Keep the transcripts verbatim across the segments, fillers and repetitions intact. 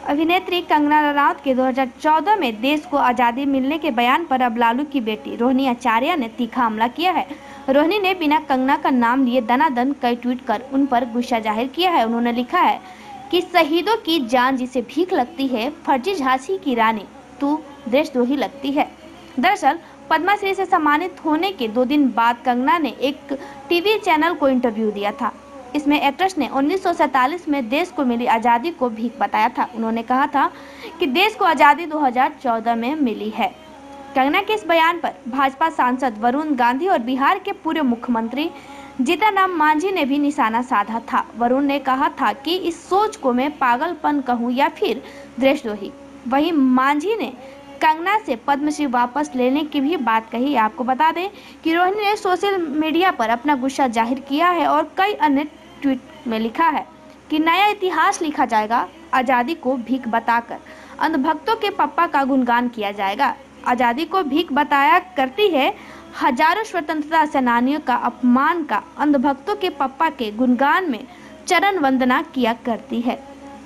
अभिनेत्री कंगना रनौत के दो हज़ार चौदह में देश को आज़ादी मिलने के बयान पर अब लालू की बेटी रोहिणी आचार्य ने तीखा हमला किया है। रोहिणी ने बिना कंगना का नाम लिए दनादन कई ट्वीट कर उन पर गुस्सा जाहिर किया है। उन्होंने लिखा है कि शहीदों की जान जिसे भीख लगती है, फर्जी झांसी की रानी तू देशद्रोही लगती है। दरअसल पद्मश्री से सम्मानित होने के दो दिन बाद कंगना ने एक टीवी चैनल को इंटरव्यू दिया था। इसमें एक्ट्रेस ने उन्नीस सौ सैंतालीस में देश को मिली आज़ादी को भीख बताया था। उन्होंने कहा था कि देश को आज़ादी दो हज़ार चौदह में मिली है। कंगना के इस बयान पर भाजपा सांसद वरुण गांधी और बिहार के पूर्व मुख्यमंत्री जीतन राम मांझी ने भी निशाना साधा था। वरुण ने कहा था कि इस सोच को मैं पागलपन कहूं या फिर देशद्रोही। वहीं मांझी ने कंगना से पद्मश्री वापस लेने की भी बात कही। आपको बता दें कि रोहिणी ने सोशल मीडिया पर अपना गुस्सा जाहिर किया है और कई अन्य ट्वीट में लिखा है कि नया इतिहास लिखा जाएगा, आज़ादी को भीख बताकर अंधभक्तों के पप्पा का गुणगान किया जाएगा। आज़ादी को भीख बताया करती है, हजारों स्वतंत्रता सेनानियों का अपमान का अंधभक्तों के पप्पा के गुणगान में चरण वंदना किया करती है।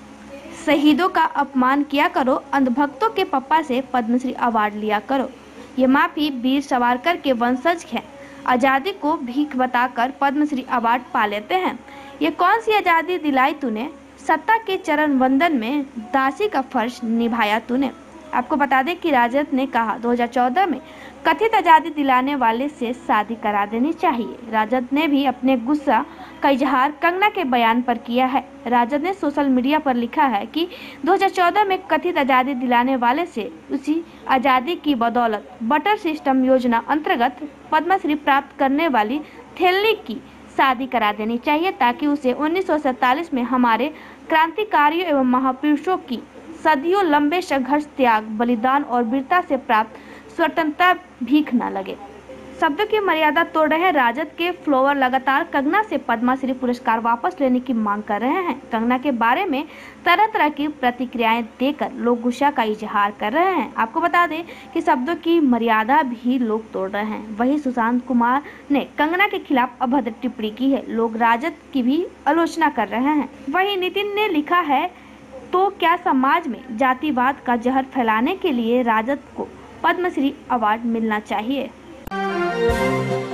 शहीदों का अपमान किया करो, अंधभक्तों के पप्पा से पद्मश्री अवार्ड लिया करो। ये माफी वीर सावरकर के वंशज हैं, आज़ादी को भीख बताकर पद्मश्री अवार्ड पा लेते हैं। ये कौन सी आज़ादी दिलाई तूने, सत्ता के चरण वंदन में दासी का फर्ज निभाया तूने। आपको बता दें कि राजद ने कहा दो हज़ार चौदह में कथित आज़ादी दिलाने वाले से शादी करा देनी चाहिए। राजद ने भी अपने गुस्सा का इजहार कंगना के बयान पर किया है। राजद ने सोशल मीडिया पर लिखा है कि दो हज़ार चौदह में कथित आज़ादी दिलाने वाले से उसी आज़ादी की बदौलत बटर सिस्टम योजना अंतर्गत पद्मश्री प्राप्त करने वाली थेलनी की शादी करा देनी चाहिए, ताकि उसे उन्नीस सौ सैंतालीस में हमारे क्रांतिकारियों एवं महापुरुषों की सदियों लंबे संघर्ष, त्याग, बलिदान और वीरता से प्राप्त स्वतंत्रता भीख न लगे। शब्दों की मर्यादा तोड़ रहे राजद के फ्लोवर लगातार कंगना से पद्मश्री पुरस्कार वापस लेने की मांग कर रहे हैं। कंगना के बारे में तरह तरह की प्रतिक्रियाएं देकर लोग गुस्सा का इजहार कर रहे हैं। आपको बता दें कि शब्दों की मर्यादा भी लोग तोड़ रहे हैं। वहीं सुशांत कुमार ने कंगना के खिलाफ अभद्र टिप्पणी की है। लोग राजद की भी आलोचना कर रहे हैं। वहीं नितिन ने लिखा है, तो क्या समाज में जातिवाद का जहर फैलाने के लिए राजद को पद्मश्री अवार्ड मिलना चाहिए।